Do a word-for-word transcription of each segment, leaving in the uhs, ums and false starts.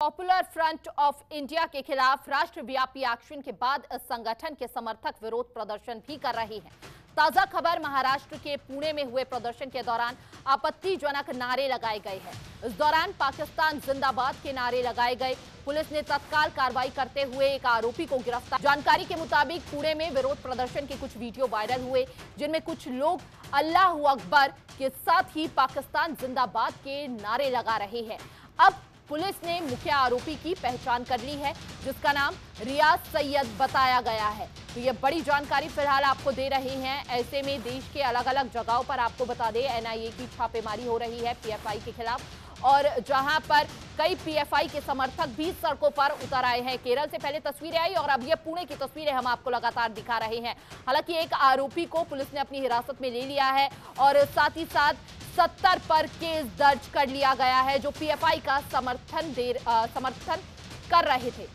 Popular front of India के खिलाफ राष्ट्रव्यापी एक्शन के बाद इस संगठन के समर्थक विरोध प्रदर्शन भी कर रहे हैं। ताजा खबर महाराष्ट्र के पुणे में हुए प्रदर्शन के दौरान आपत्तिजनक नारे लगाए गए हैं। इस दौरान पाकिस्तान जिंदाबाद के नारे लगाए गए। पुलिस ने तत्काल कार्रवाई करते हुए एक आरोपी को गिरफ्तार। जानकारी के मुताबिक पुणे में विरोध प्रदर्शन के कुछ वीडियो वायरल हुए, जिनमें कुछ लोग अल्लाहू अकबर के साथ ही पाकिस्तान जिंदाबाद के नारे लगा रहे हैं। अब पुलिस ने मुख्य आरोपी की पहचान कर ली है, जिसका नाम रियाज सैयद बताया गया है। तो ये बड़ी जानकारी फिलहाल आपको दे रहे हैं। ऐसे में देश के अलग अलग जगहों पर आपको बता दें, एनआईए की छापेमारी हो रही है पीएफआई के खिलाफ, और जहां पर कई पीएफआई के समर्थक भी सड़कों पर उतर आए हैं। केरल से पहले तस्वीरें आई और अब ये पुणे की तस्वीरें हम आपको लगातार दिखा रहे हैं। हालांकि एक आरोपी को पुलिस ने अपनी हिरासत में ले लिया है और साथ ही साथ सत्तर पर केस दर्ज कर लिया गया है, जो पीएफआई का समर्थन दे आ, समर्थन कर रहे थे।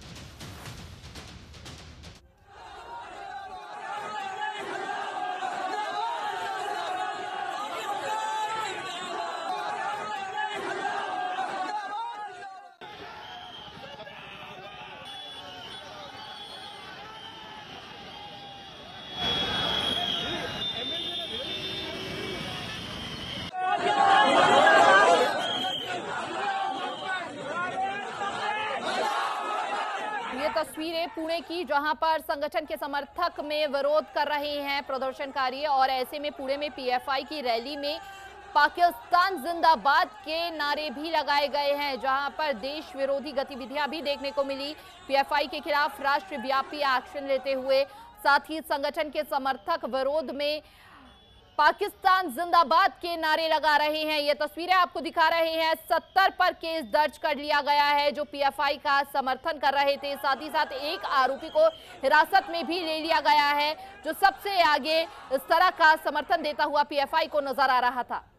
ये तस्वीरें पुणे की, जहां पर संगठन के समर्थक में विरोध कर रहे हैं प्रदर्शनकारी, और ऐसे में पुणे में पीएफआई की रैली में पाकिस्तान जिंदाबाद के नारे भी लगाए गए हैं, जहां पर देश विरोधी गतिविधियां भी देखने को मिली। पीएफआई के खिलाफ राष्ट्रव्यापी एक्शन लेते हुए साथ ही संगठन के समर्थक विरोध में पाकिस्तान जिंदाबाद के नारे लगा रहे हैं। ये तस्वीरें आपको दिखा रहे हैं। सत्तर पर केस दर्ज कर लिया गया है, जो पीएफआई का समर्थन कर रहे थे। साथ ही साथ एक आरोपी को हिरासत में भी ले लिया गया है, जो सबसे आगे इस तरह का समर्थन देता हुआ पीएफआई को नजर आ रहा था।